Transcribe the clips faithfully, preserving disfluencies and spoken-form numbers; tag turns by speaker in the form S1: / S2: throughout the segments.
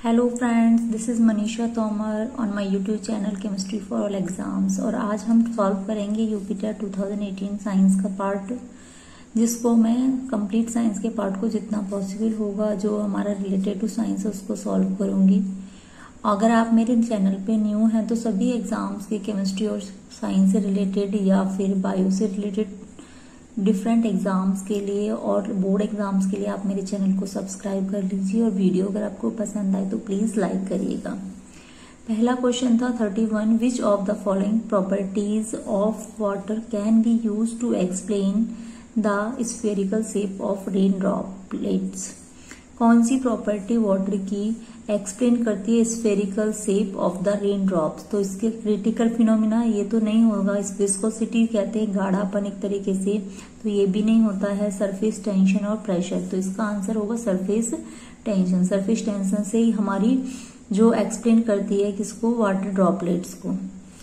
S1: Hello friends, this is Manisha Tomar on my YouTube channel chemistry for all exams. और आज हम solve करेंगे UPTET two thousand eighteen science का part, जिसको मैं कंप्लीट साइंस के पार्ट को जितना पॉसिबल होगा जो हमारा रिलेटेड टू साइंस है उसको सॉल्व करूंगी। अगर आप मेरे चैनल पे न्यू हैं तो सभी एग्जाम्स के केमिस्ट्री और साइंस से रिलेटेड या फिर बायो से रिलेटेड डिफरेंट एग्जाम्स के लिए और बोर्ड एग्जाम्स के लिए आप मेरे चैनल को सब्सक्राइब कर लीजिए। और वीडियो अगर आपको पसंद आए तो प्लीज लाइक करिएगा। पहला क्वेश्चन था thirty one, which of the following properties of water can be use to explain the spherical shape of rain droplets. कौन सी प्रॉपर्टी वाटर की एक्सप्लेन करती है spherical shape of the rain drops. तो इसके क्रिटिकल फिनोमिना ये तो नहीं होगा। इस विस्कोसिटी कहते हैं गाढ़ापन एक तरीके से, तो ये भी नहीं होता है। सरफेस टेंशन और प्रेशर, तो इसका आंसर होगा सरफेस टेंशन। सरफेस टेंशन से ही हमारी जो एक्सप्लेन करती है किसको, वाटर ड्रॉपलेट्स को।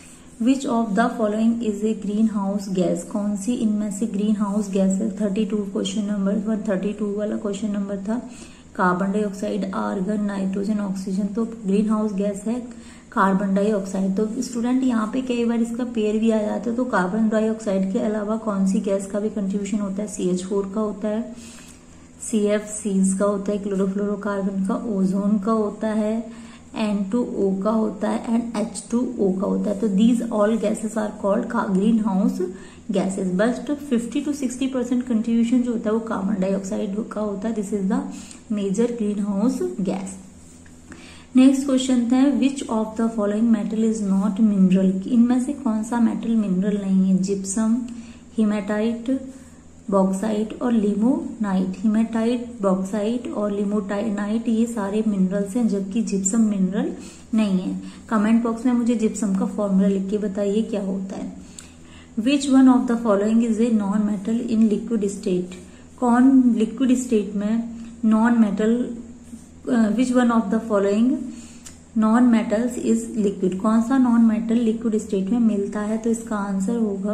S1: Which of the following is a greenhouse gas. कौन सी इनमें से ग्रीन हाउस गैस है। Thirty two question number one thirty two वाला क्वेश्चन नंबर था। Carbon dioxide, argon, nitrogen, oxygen. तो ग्रीन हाउस गैस है कार्बन डाइऑक्साइड। तो स्टूडेंट यहाँ पे कई बार इसका पेयर भी आ जाता है। तो कार्बन डाइऑक्साइड के अलावा कौन सी गैस का भी कंट्रीब्यूशन होता है। सी एच फोर का होता है, सी एफ सीज का होता है, क्लोरोफ्लोरोकार्बन का, ओजोन का होता है, एन टू ओ का होता है एंड एच टू ओ का होता है। तो these all gases are called greenhouse gases. But fifty to sixty percent contribution जो होता है वो कार्बन डाइऑक्साइड का होता है। This is the major greenhouse gas. Next question था, which of the following metal is not mineral. इनमें से कौन सा मेटल मिनरल नहीं है। जिप्सम, हिमेटाइट, बॉक्साइट और लिमोनाइट। हिमेटाइट, बॉक्साइट और लिमोनाइट ये सारे मिनरल्स हैं, जबकि जिप्सम मिनरल नहीं है। कमेंट बॉक्स में मुझे जिप्सम का फॉर्मूला लिख के बताइए क्या होता है। Which one of the following is a non metal in liquid state. कौन लिक्विड स्टेट में non metal, which one of the following non metals is liquid. कौन सा नॉन मेटल लिक्विड स्टेट में मिलता है। तो इसका आंसर होगा,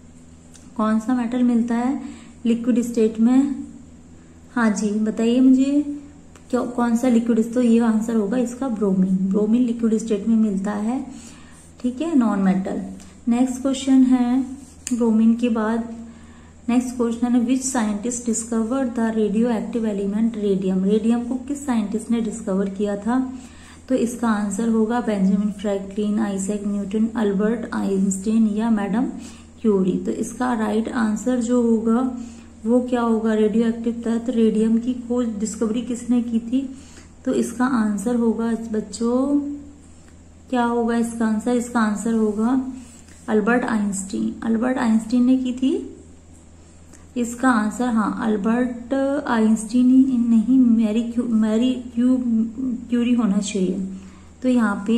S1: कौन सा मेटल मिलता है लिक्विड स्टेट में। हाँ जी बताइए मुझे क्यों, कौन सा लिक्विड। तो ये आंसर होगा इसका ब्रोमीन। ब्रोमीन लिक्विड स्टेट में मिलता है, ठीक है, नॉन मेटल। नेक्स्ट क्वेश्चन है ब्रोमीन के बाद नेक्स्ट क्वेश्चन है, which scientist discovered the radioactive element radium. Radium को किस साइंटिस्ट ने डिस्कवर किया था। तो इसका आंसर होगा Benjamin Franklin, Isaac Newton, Albert Einstein या मैडम क्यूरी। तो इसका राइट आंसर जो होगा वो क्या होगा, रेडियो एक्टिव तत्व रेडियम की खोज डिस्कवरी किसने की थी। तो इसका आंसर होगा बच्चों, क्या होगा इसका आंसर। इसका आंसर होगा अल्बर्ट आइंस्टीन। अल्बर्ट आइंस्टीन ने की थी इसका आंसर। हाँ, अल्बर्ट आइंस्टीन नहीं, Marie Cu Marie Cu Curie होना चाहिए। तो यहाँ पे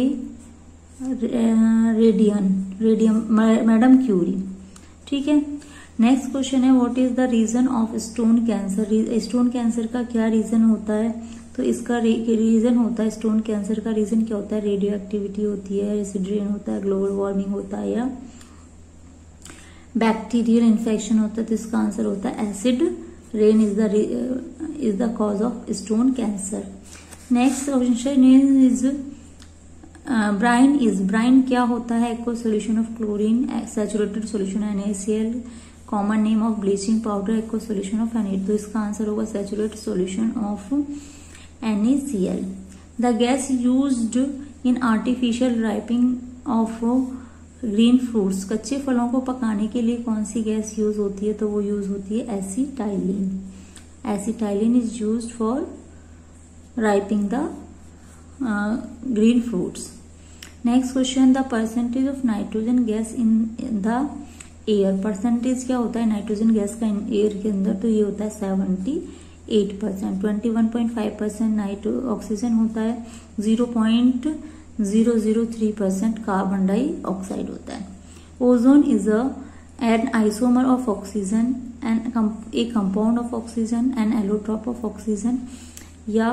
S1: रेडियन रेडियम मैडम क्यूरी, ठीक है। नेक्स्ट क्वेश्चन है, what is the reason of stone cancer. Stone cancer का क्या रीजन होता है। तो इसका रीजन होता है, स्टोन कैंसर का रीजन क्या होता है। रेडियो एक्टिविटी होती है, एसिड रेन होता है, ग्लोबल वार्मिंग होता है या बैक्टीरियल इन्फेक्शन होता है। तो इसका आंसर होता है acid rain is the is the cause of stone cancer. Next question is brine is brine क्या होता है। Aqua solution of chlorine, saturated solution N A C L, common name of bleaching powder, aqua solution of N. तो इसका answer होगा saturated solution of N A C L. The gas used in artificial ripening of green fruits. कच्चे फलों को पकाने के लिए कौन सी गैस यूज होती है। तो वो यूज होती है acetylene. Acetylene is used for ripening the green fruits. Next question, the percentage of nitrogen gas in the air. Percentage क्या होता है नाइट्रोजन गैस का एयर के अंदर। तो ये होता है seventy eight percent. Twenty one point five percent nitro oxygen होता है, zero point zero zero three percent carbon dioxide होता है। Ozone is an isomer of oxygen and a compound of oxygen and allotrope of oxygen या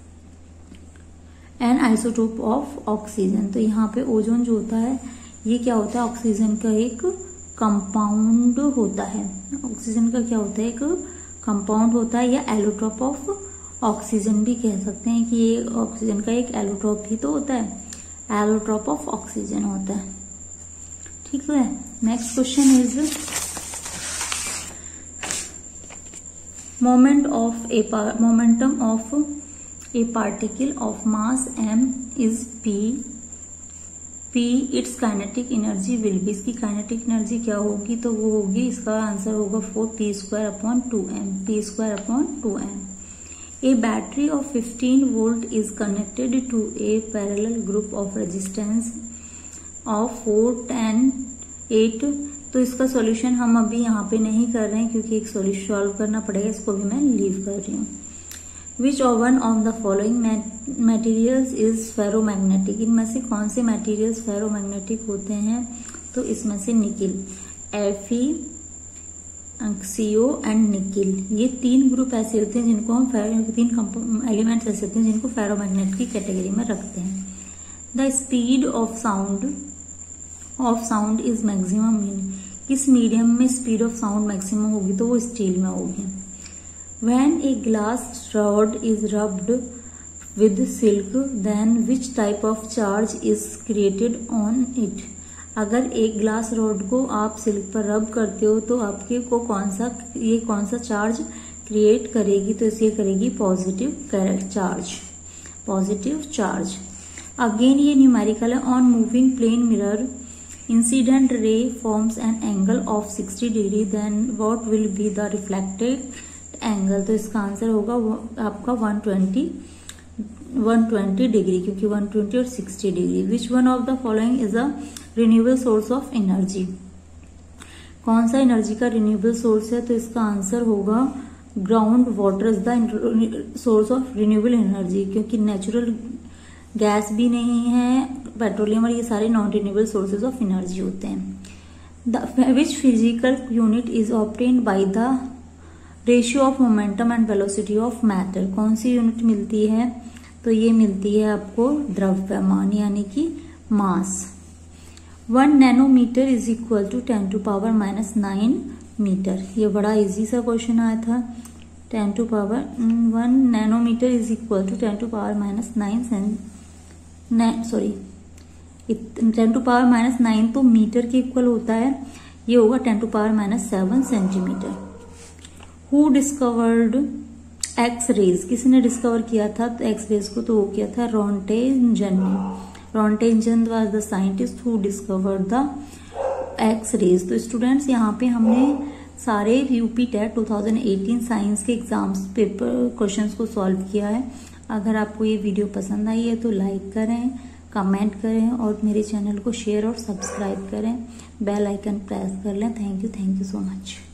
S1: an isotope of oxygen. तो यहाँ पे ozone जो होता है ये क्या होता है, ऑक्सीजन का एक कंपाउंड होता है। ऑक्सीजन का क्या होता है, एक कंपाउंड होता है या एलोट्रॉप ऑफ ऑक्सीजन भी कह सकते हैं कि ये ऑक्सीजन का एक एलोट्रॉप ही तो होता है, एलोट्रॉप ऑफ ऑक्सीजन होता है। ठीक है। Next question is moment of a momentum of a particle of mass m is p p its kinetic energy will be, इसकी काइनेटिक एनर्जी क्या होगी, तो वो होगी, इसका आंसर होगा four P square upon two M, P square upon two M. A battery of fifteen volt is connected to a parallel group of resistance of four ten eight. तो इसका solution हम अभी यहाँ पे नहीं कर रहे हैं क्योंकि एक सॉल्यूशन सॉल्व करना पड़ेगा, इसको भी मैं लीव कर रही हूँ। Which one of the following materials is ferromagnetic, इनमें से कौन से मटेरियल्स फेरोमैग्नेटिक होते हैं, तो इसमें से निकिल, एफी, सीओ एंड निकिल, ये तीन ग्रुप ऐसे होते हैं जिनको हम तीन एलिमेंट्स ऐसे होते हैं जिनको फेरोमैग्नेट की कैटेगरी में रखते हैं। The speed of sound of sound is maximum in, किस मीडियम में स्पीड ऑफ साउंड मैक्सिमम होगी, तो वो स्टील में होगी। When a glass rod is rubbed with silk, then which type of charge is created on it? अगर एक glass rod को आप सिल्क पर रब करते हो तो आपके को कौन सा ये कौन सा चार्ज क्रिएट करेगी, तो इसे करेगी positive charge, positive charge. Again ये न्यूमेरिकल है। On moving plane mirror incident ray forms an angle of sixty degree, then what will be the reflected angle, तो इसका आंसर होगा आपका वन ट्वेंटी डिग्री, क्योंकि वन ट्वेंटी और sixty degree. Which one of the following is a renewable source of energy, कौन सा energy का renewable source है, तो इसका आंसर होगा groundwater is the source of renewable energy, क्योंकि नेचुरल गैस भी नहीं है, पेट्रोलियम, और ये सारे non renewable sources of energy होते हैं। Which physical unit is obtained by the ratio of momentum and velocity of matter, कौन सी यूनिट मिलती है, तो ये मिलती है आपको द्रव्यमान यानी कि mass. One nanometre is equal to ten to power minus nine metre, ये बड़ा इजी सा क्वेश्चन आया था। Ten to power one nanometre is equal to ten to power minus nine sorry ten to power minus nine तो metre के equal होता है, ये होगा ten to power minus seven centimetre. Who discovered X rays, किसने discover किया था तो एक्स रेज को, तो वो किया था रोंटेंजन ने। Roentgen was the scientist who discovered the X rays. तो स्टूडेंट्स यहाँ पे हमने सारे UP TET two thousand eighteen science के एग्जाम्स पेपर क्वेश्चंस को सॉल्व किया है। अगर आपको ये वीडियो पसंद आई है तो लाइक करें, कमेंट करें और मेरे चैनल को शेयर और सब्सक्राइब करें, बेल आइकन प्रेस कर लें। Thank you thank you so much.